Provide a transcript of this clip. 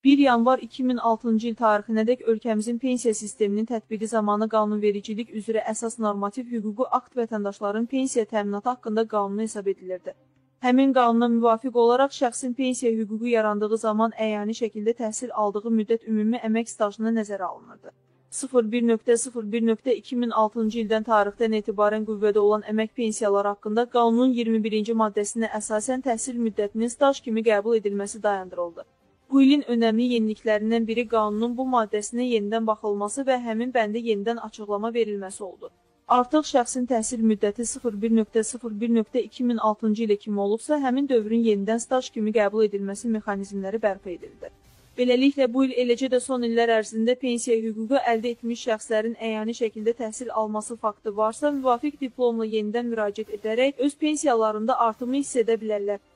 1 yanvar 2006-cı il tarixinədək ölkəmizin pensiya sisteminin tətbiqi zamanı qanunvericilik üzrə əsas normativ hüquqi akt vətəndaşların pensiya təminatı haqqında qanunu hesab edilirdi. Həmin qanuna müvafiq olaraq şəxsin pensiya hüququ yarandığı zaman əyani şəkildə təhsil aldığı müddət ümumi əmək stajına nəzərə alınırdı. 01.01.2006-cı ildən tarixdən etibarən qüvvədə olan əmək pensiyaları haqqında qanunun 21-ci maddəsinə əsasən təhsil müddətinin staj kimi qəbul edilməsi dayandırıldı. Bu ilin önəmli yeniliklərindən biri qanunun bu maddəsinə yenidən baxılması və həmin bəndə yenidən açıqlama verilməsi oldu. Artıq şəxsin təhsil müddəti 01.01.2006-cı ilə kimi olubsa, həmin dövrün yenidən staj kimi qəbul edilməsi mexanizmləri bərpa edildi. Beləliklə, bu il eləcə də son illər ərzində pensiya hüququ əldə etmiş şəxslərin əyani şəkildə təhsil alması faktı varsa, müvafiq diplomla yenidən müraciət edərək öz pensiyalarında artımı hiss edə bilərlər.